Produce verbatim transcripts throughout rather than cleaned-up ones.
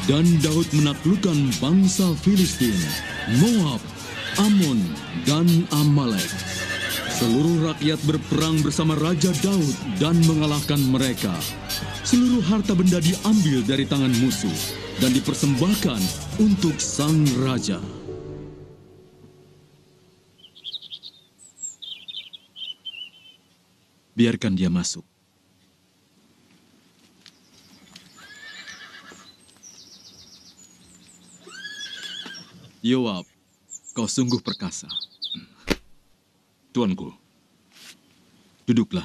Dan Daud menaklukkan bangsa Filistin, Moab, Amon, dan Amalek. Seluruh rakyat berperang bersama Raja Daud dan mengalahkan mereka. Seluruh harta benda diambil dari tangan musuh dan dipersembahkan untuk sang raja. Biarkan dia masuk. Yoab, kau sungguh perkasa. Tuanku, Duduklah.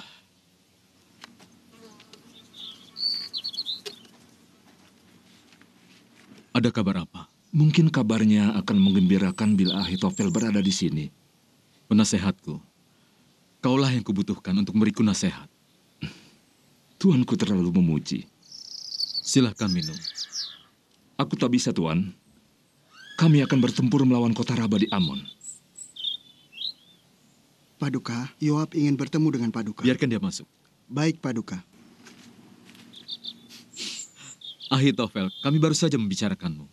Ada kabar apa? mungkin kabarnya akan menggembirakan bila Ahitofel berada di sini. Penasehatku, kaulah yang kubutuhkan untuk memberiku nasihat. Tuanku terlalu memuji. Silahkan minum. Aku tak bisa, Tuan. Kami akan bertempur melawan kota Raba di Amon. Paduka, Yoab ingin bertemu dengan Paduka. Biarkan dia masuk. Baik, Paduka. Ahitofel, kami baru saja membicarakanmu.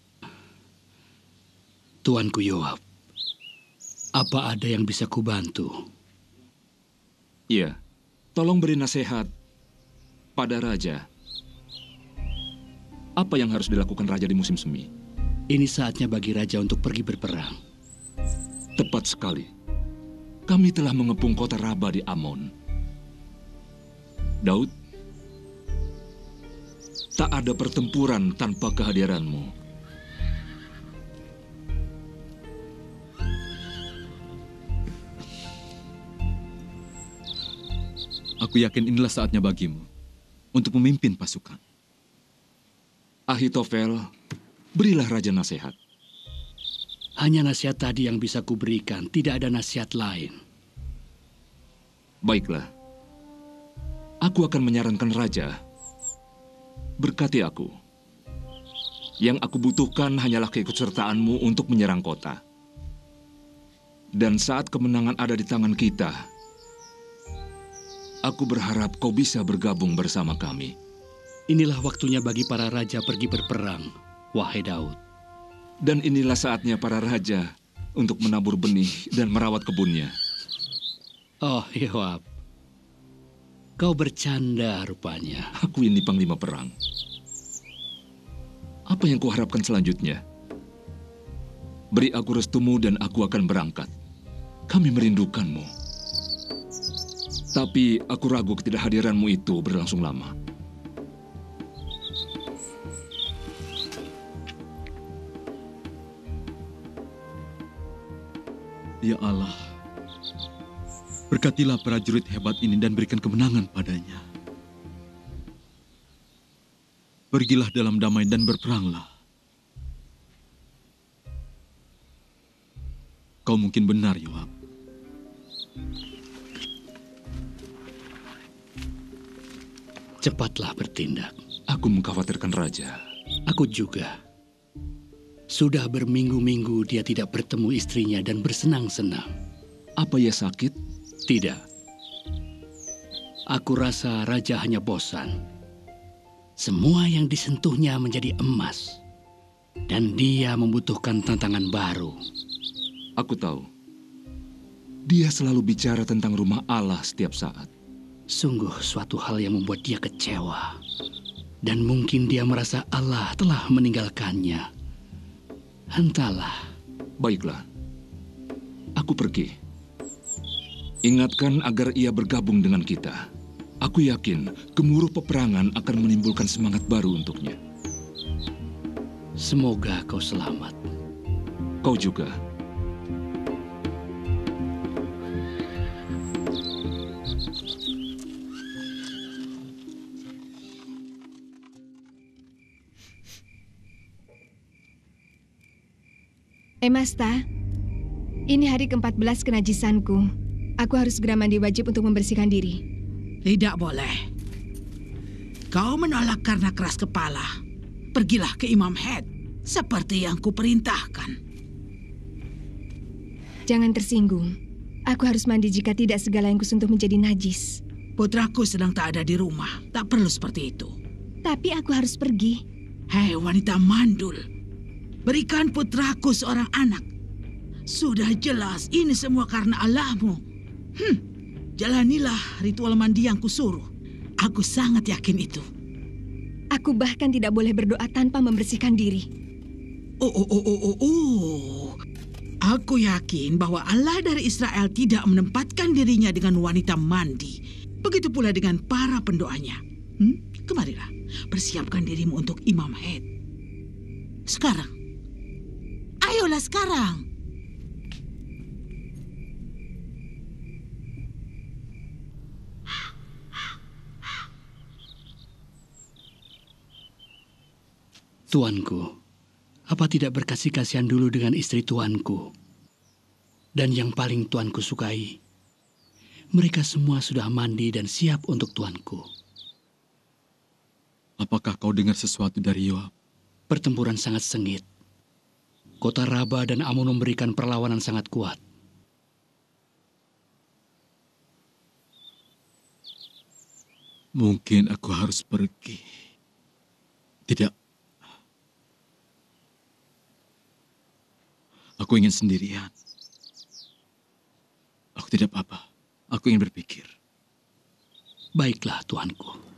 Tuanku Yoab, apa ada yang bisa kubantu? Iya, tolong beri nasihat pada Raja. Apa yang harus dilakukan Raja di musim semi? Ini saatnya bagi Raja untuk pergi berperang. Tepat sekali. Kami telah mengepung kota Raba di Amon. Daud, tak ada pertempuran tanpa kehadiranmu. Aku yakin inilah saatnya bagimu untuk memimpin pasukan. Ahitofel, berilah Raja nasihat. Hanya nasihat tadi yang bisa kuberikan, tidak ada nasihat lain. Baiklah. Aku akan menyarankan Raja. Berkati aku. Yang aku butuhkan hanyalah keikutsertaanmu untuk menyerang kota. Dan saat kemenangan ada di tangan kita, aku berharap kau bisa bergabung bersama kami. Inilah waktunya bagi para raja pergi berperang, wahai Daud. Dan inilah saatnya para raja untuk menabur benih dan merawat kebunnya. Oh, Yoab. Kau bercanda rupanya. Aku ini panglima perang. Apa yang kau harapkan selanjutnya? Beri aku restumu dan aku akan berangkat. Kami merindukanmu. Tapi aku ragu ketidakhadiranmu itu berlangsung lama. Ya Allah, berkatilah prajurit hebat ini dan berikan kemenangan padanya. Pergilah dalam damai dan berperanglah. Kau mungkin benar, Yoab. Cepatlah bertindak. Aku mengkhawatirkan Raja. Aku juga. Sudah berminggu-minggu dia tidak bertemu istrinya dan bersenang-senang. Apa ia sakit? Tidak. Aku rasa Raja hanya bosan. Semua yang disentuhnya menjadi emas. Dan dia membutuhkan tantangan baru. Aku tahu. Dia selalu bicara tentang rumah Allah setiap saat. Sungguh suatu hal yang membuat dia kecewa. Dan mungkin dia merasa Allah telah meninggalkannya. Entahlah. Baiklah. Aku pergi. Ingatkan agar ia bergabung dengan kita. Aku yakin gemuruh peperangan akan menimbulkan semangat baru untuknya. Semoga kau selamat. Kau juga. Emasta, ini hari keempat belas kenajisanku. Aku harus segera mandi wajib untuk membersihkan diri. Tidak boleh. Kau menolak karena keras kepala. Pergilah ke Imam Head, seperti yang kuperintahkan. Jangan tersinggung. Aku harus mandi jika tidak segala yang kusentuh menjadi najis. Putraku sedang tak ada di rumah. Tak perlu seperti itu. Tapi aku harus pergi. Hei wanita mandul, berikan putraku seorang anak. Sudah jelas ini semua karena Allahmu. Hmm, jalanilah ritual mandi yang kusuruh. Aku sangat yakin itu. Aku bahkan tidak boleh berdoa tanpa membersihkan diri. Oh, oh, oh, oh, oh, oh. Aku yakin bahwa Allah dari Israel tidak menempatkan dirinya dengan wanita mandi. Begitu pula dengan para pendoanya. Hmm? Kemarilah, persiapkan dirimu untuk Imam Head. Sekarang. Ayolah sekarang. Tuanku, apa tidak berkasih kasihan dulu dengan istri tuanku? Dan yang paling tuanku sukai, mereka semua sudah mandi dan siap untuk tuanku. Apakah kau dengar sesuatu dari Yoab? Pertempuran sangat sengit. Kota Raba dan Amun memberikan perlawanan sangat kuat. Mungkin aku harus pergi. Tidak. Aku ingin sendirian. Aku tidak apa-apa. Aku ingin berpikir. Baiklah, tuanku.